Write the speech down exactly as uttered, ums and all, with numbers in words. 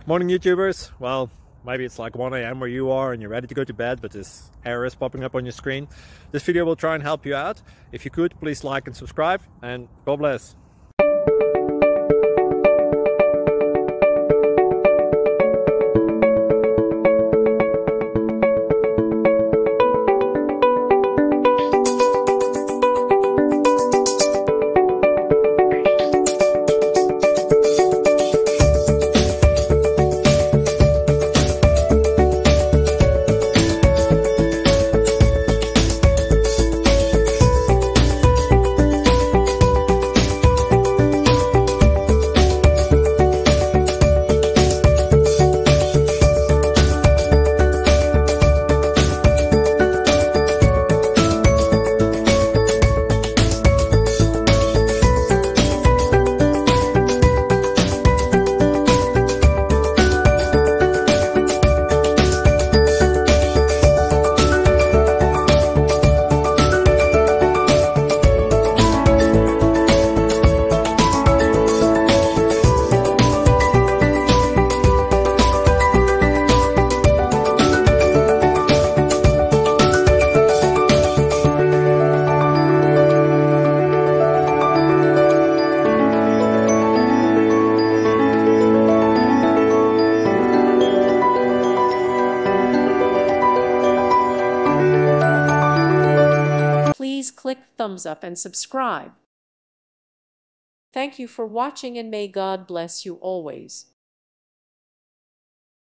Morning YouTubers. Well, maybe it's like one A M where you are and you're ready to go to bed, but this error is popping up on your screen. This video will try and help you out. If you could, please like and subscribe, and God bless. Please click thumbs up and subscribe. Thank you for watching, and may God bless you always.